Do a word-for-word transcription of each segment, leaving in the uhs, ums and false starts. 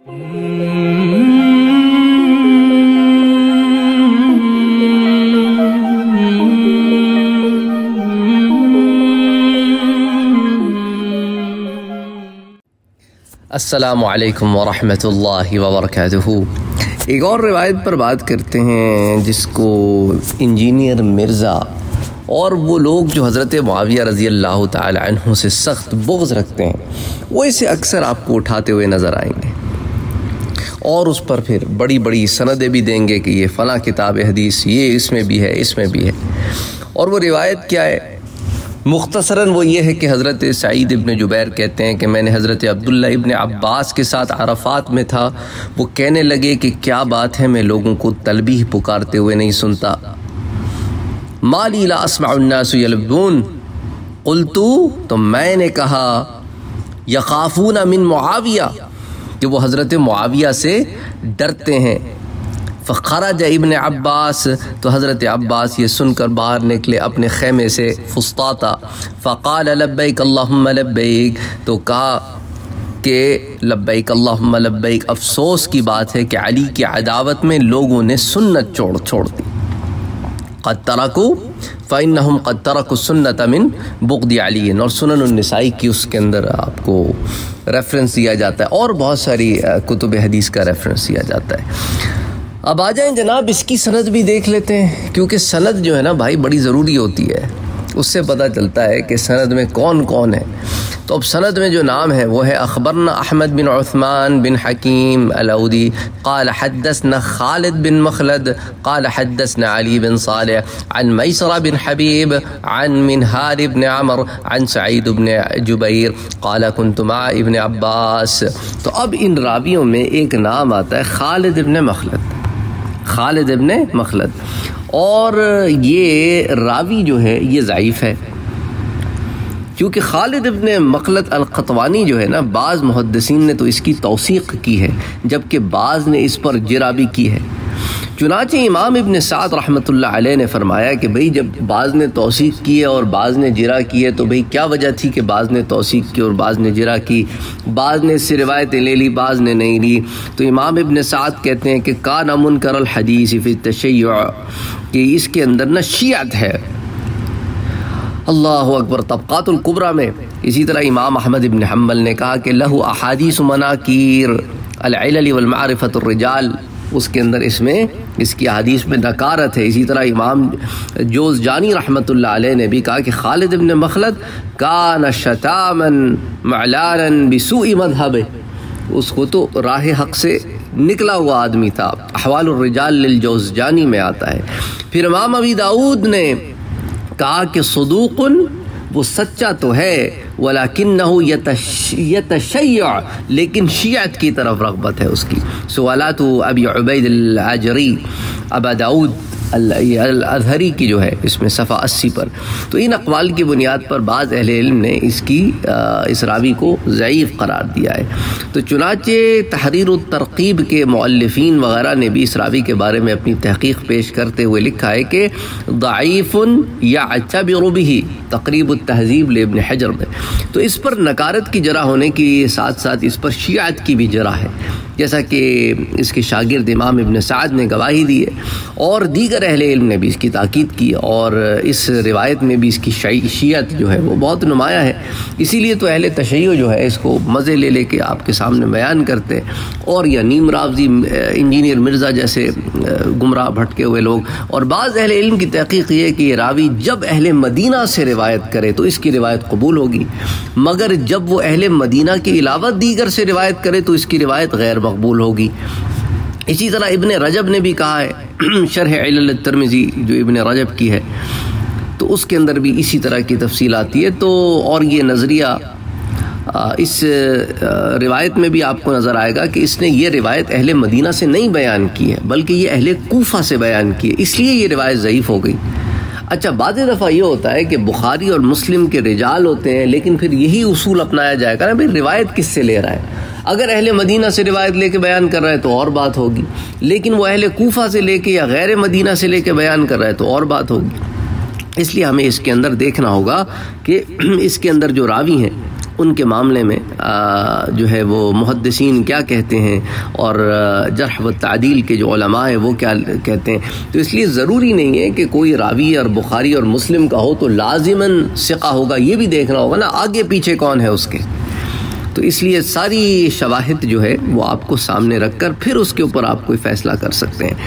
السلام علیکم ورحمۃ اللہ وبرکاتہ۔ ایک اور روایت پر بات کرتے ہیں جس کو انجینئر مرزا اور وہ لوگ جو حضرت معاویہ رضی اللہ تعالی عنہ سے سخت بغض رکھتے ہیں وہ اسے اکثر آپ کو اٹھاتے ہوئے نظر آئیں گے اور اس پر پھر بڑی بڑی سندیں بھی دیں گے کہ یہ فلاں کتاب حدیث یہ اس میں بھی ہے اس میں بھی ہے۔ اور وہ روایت کیا ہے؟ مختصراً وہ یہ ہے کہ حضرت سعید ابن جبیر کہتے ہیں کہ میں نے حضرت عبداللہ ابن عباس کے ساتھ عرفات میں تھا، وہ کہنے لگے کہ کیا بات ہے میں لوگوں کو تلبیح پکارتے ہوئے نہیں سنتا۔ ما لی لا اسمع الناس یلبون، قلتو، تو میں نے کہا یخافون من معاویہ، کہ وہ حضرت معاویہ سے ڈرتے ہیں۔ فخرج ابن عباس، تو حضرت عباس یہ سن کر باہر نکلے اپنے خیمے سے فسطاطا، فقال لبیک اللہم لبیک، تو کہا کہ لبیک اللہم لبیک، افسوس کی بات ہے کہ علی کی عداوت میں لوگوں نے سنت چھوڑ چھوڑ دی۔ قد ترکوا فإنہم قد ترکوا السنت من بغض علی، اور سنن النسائی کی اس کے اندر آپ کو ریفرنس دیا جاتا ہے اور بہت ساری کتب حدیث کا ریفرنس دیا جاتا ہے۔ اب آ جائیں جناب اس کی سند بھی دیکھ لیتے ہیں، کیونکہ سند جو ہے نا بھائی بڑی ضروری ہوتی ہے، اس سے پتہ چلتا ہے کہ سند میں کون کون ہے۔ تو اب سند میں جو نام ہے وہ ہے اخبرنا احمد بن عثمان بن حکیم العودی قال حدثنا خالد بن مخلد قال حدثنا علی بن صالح عن میسر بن حبیب عن منہار بن عمر عن سعید بن جبیر قال كنت مع ابن عباس۔ تو اب ان راویوں میں ایک نام آتا ہے خالد بن مخلد، خالد ابن مخلد، اور یہ راوی جو ہے یہ ضعیف ہے، کیونکہ خالد ابن مخلد القطوانی جو ہے نا بعض محدثین نے تو اس کی توثیق کی ہے جبکہ بعض نے اس پر جرح بھی کی ہے۔ چنانچہ امام ابن سعد رحمۃ اللہ علیہ نے فرمایا کہ بھئی جب بعض نے توثیق کی ہے اور بعض نے جرح کی ہے تو بھئی کیا وجہ تھی کہ بعض نے توثیق کی اور بعض نے جرح کی، بعض نے اس سے روایتیں لے لی بعض نے نہیں لی۔ تو امام ابن سعد کہتے ہیں کہ کان منکر الحدیث فی التشیع، کہ اس کے اندر نہ شیعت ہے۔ اللہ اکبر۔ طبقات الکبریٰ میں اسی طرح امام احمد ابن حنبل نے کہا کہ لہو احادیث مناکیر العلل والمعرفۃ الرجال، اس کے اندر اس میں اس کی حدیث میں نکارت ہے۔ اسی طرح امام جوزجانی رحمۃ اللہ علیہ نے بھی کہا کہ خالد ابن مخلد کان شتاما معلانا بسوء مذہب، اس کو تو راہ حق سے نکلا ہوا آدمی تھا۔ احوال الرجال للجوزجانی میں آتا ہے۔ پھر امام ابی داؤد نے کہا کہ صدوق، وہ سچا تو ہے، ولیکنہ یتشیع، لیکن شیعت کی طرف رغبت ہے اس کی۔ سوالات ابی عبید العجری ابا داؤد الازہری کی جو ہے اس میں صفحہ اسی پر، تو ان اقوال کی بنیاد پر بعض اہل علم نے اس کی اس راوی کو ضعیف قرار دیا ہے۔ تو چنانچہ تحریر الترغیب کے مؤلفین وغیرہ نے بھی اس راوی کے بارے میں اپنی تحقیق پیش کرتے ہوئے لکھا ہے کہ ضعیف یعتبر بہ، تقریب التہذیب لابن حجر میں۔ تو اس پر نکارت کی جرح ہونے کی ساتھ ساتھ اس پر شیعت کی بھی جرح ہے، جیسا کہ اس کے شاگرد امام ابن سعد نے گواہی دی ہے اور دیگر اہل علم نے بھی اس کی تاکید کی، اور اس روایت میں بھی اس کی شیعت جو ہے وہ بہت نمایاں ہے۔ اسی لیے تو اہل تشیع جو ہے اس کو مزے لے لے کے آپ کے سامنے بیان کرتے ہیں، اور یا نیم راوزی انجینئر مرزا جیسے گمراہ بھٹکے ہوئے لوگ، اور بعض اہل علم کی تحقیق یہ ہے کہ یہ راوی جب اہل مدینہ سے روایت کرے تو اس کی روایت قبول ہوگی، مگر جب وہ اہل مدینہ کے علاوہ دیگر سے روایت کرے تو اس کی روایت غیر مقبول ہوگی۔ اسی طرح ابن رجب نے بھی کہا ہے، شرح علل الترمذی جو ابن رجب کی ہے، تو اس کے اندر بھی اسی طرح کی تفصیل آتی ہے۔ تو اور یہ نظریہ اس روایت میں بھی آپ کو نظر آئے گا کہ اس نے یہ روایت اہل مدینہ سے نہیں بیان کی ہے بلکہ یہ اہل کوفہ سے بیان کی ہے، اس لیے یہ روایت ضعیف ہو گئی۔ اچھا، بعض دفعہ یہ ہوتا ہے کہ بخاری اور مسلم کے رجال ہوتے ہیں، لیکن پھر یہی اصول اپنایا جائے گا نا بھائی روایت کس سے لے رہا ہے۔ اگر اہل مدینہ سے روایت لے کے بیان کر رہا ہے تو اور بات ہوگی، لیکن وہ اہل کوفہ سے لے کے یا غیر مدینہ سے لے کے بیان کر رہا ہے تو اور بات ہوگی۔ اس لیے ہمیں اس کے اندر دیکھنا ہوگا کہ اس کے اندر جو راوی ہیں ان کے معاملے میں جو ہے وہ محدثین کیا کہتے ہیں اور جرح و تعدیل کے جو علماء ہیں وہ کیا کہتے ہیں. تو اس لیے ضروری نہیں ہے کہ کوئی راوی اور بخاری اور مسلم کا ہو تو لازماً ثقہ ہوگا. یہ بھی دیکھنا ہوگا نا آگے پیچھے کون ہے اس کے. تو اس لیے ساری شواہد جو ہے وہ آپ کو سامنے رکھ کر پھر اس کے اوپر آپ کوئی فیصلہ کر سکتے ہیں.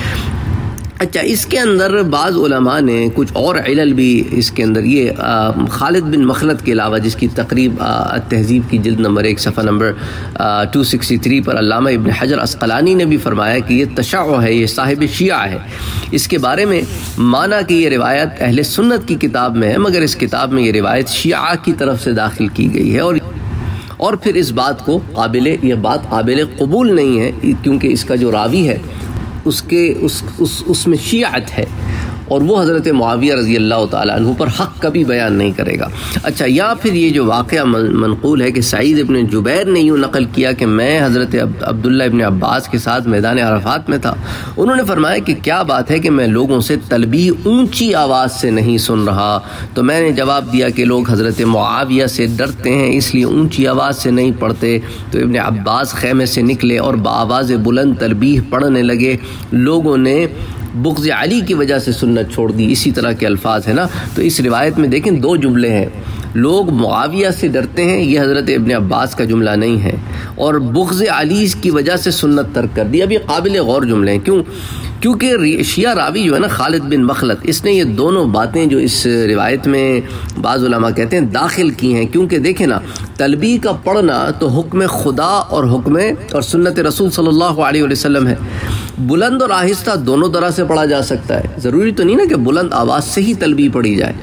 اچھا اس کے اندر بعض علماء نے کچھ اور علل بھی اس کے اندر یہ خالد بن مخلد کے علاوہ جس کی تقریب تہذیب کی جلد نمبر ایک صفحہ نمبر دو سو اکسٹھ پر علامہ ابن حجر عسقلانی نے بھی فرمایا کہ یہ تشیع ہے، یہ صاحب شیعہ ہے. اس کے بارے میں مانا کہ یہ روایت اہل سنت کی کتاب میں ہے مگر اس کتاب میں یہ روایت شیعہ کی طرف سے داخل کی گئی ہے اور اور پھر اس بات کو قابل یہ بات قابل قبول نہیں ہے کیونکہ اس کا جو راوی ہے اس کے اس اس اس میں شیعت ہے اور وہ حضرت معاویہ رضی اللہ تعالیٰ عنہ پر حق کبھی بیان نہیں کرے گا. اچھا یا پھر یہ جو واقعہ منقول ہے کہ سعید ابن جبیر نے یوں نقل کیا کہ میں حضرت عبداللہ ابن عباس کے ساتھ میدان عرفات میں تھا. انہوں نے فرمایا کہ کیا بات ہے کہ میں لوگوں سے تلبیح اونچی آواز سے نہیں سن رہا. تو میں نے جواب دیا کہ لوگ حضرت معاویہ سے ڈرتے ہیں اس لیے اونچی آواز سے نہیں پڑھتے. تو ابن عباس خیمے سے نکلے اور بآواز بلند تلبیح پڑھنے لگے. لوگوں نے بغض علی کی وجہ سے سنت چھوڑ دی. اسی طرح کے الفاظ ہیں نا. تو اس روایت میں دیکھیں دو جملے ہیں، لوگ معاویہ سے ڈرتے ہیں یہ حضرت ابن عباس کا جملہ نہیں ہے، اور بغض علی کی وجہ سے سنت ترک کر دی. اب یہ قابل غور جملے ہیں. کیوں؟ کیونکہ شیعہ راوی جو ہے نا خالد بن مخلد اس نے یہ دونوں باتیں جو اس روایت میں بعض علماء کہتے ہیں داخل کی ہیں. کیونکہ دیکھیں نا تلبیح کا پڑھنا تو حکم خدا اور حکم اور سنت رسول صلی اللہ علیہ وسلم ہے. بلند اور آہستہ دونوں طرح سے پڑھا جا سکتا ہے. ضروری تو نہیں نا کہ بلند آواز سے ہی تلبیح پڑھی جائے.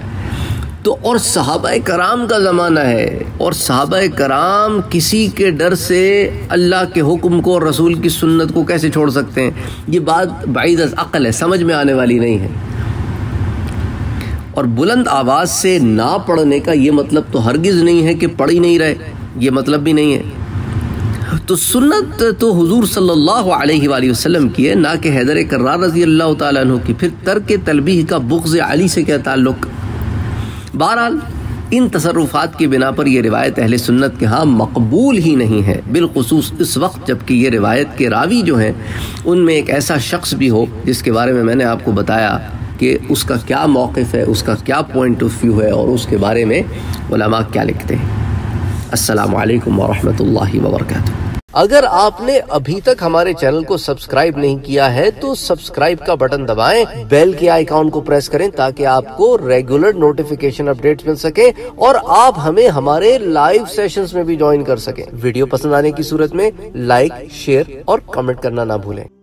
تو اور صحابہ کرام کا زمانہ ہے اور صحابہ کرام کسی کے ڈر سے اللہ کے حکم کو اور رسول کی سنت کو کیسے چھوڑ سکتے ہیں؟ یہ بات بعید از عقل ہے، سمجھ میں آنے والی نہیں ہے. اور بلند آواز سے نہ پڑھنے کا یہ مطلب تو ہرگز نہیں ہے کہ پڑھ ہی نہیں رہے، یہ مطلب بھی نہیں ہے. تو سنت تو حضور صلی اللہ علیہ وآلہ وسلم کی ہے، نہ کہ حیدر کرار رضی اللہ تعالیٰ عنہ کی. پھر ترک تلبیح کا بغض علی سے کیا تعلق؟ بہرحال ان تصرفات کی بنا پر یہ روایت اہل سنت کے ہاں مقبول ہی نہیں ہے، بالخصوص اس وقت جبکہ یہ روایت کے راوی جو ہیں ان میں ایک ایسا شخص بھی ہو جس کے بارے میں میں نے آپ کو بتایا کہ اس کا کیا موقف ہے، اس کا کیا پوائنٹ آف ویو ہے اور اس کے بارے میں علماء کیا لکھتے ہیں. السلام علیکم ورحمۃ اللہ وبرکاتہ. اگر آپ نے ابھی تک ہمارے چینل کو سبسکرائب نہیں کیا ہے تو سبسکرائب کا بٹن دبائیں، بیل کے آئیکن کو پریس کریں تاکہ آپ کو ریگولر نوٹیفیکیشن اپڈیٹس مل سکیں اور آپ ہمیں ہمارے لائیو سیشنز میں بھی جوائن کر سکیں. ویڈیو پسند آنے کی صورت میں لائک، شیئر اور کمنٹ کرنا نہ بھولیں.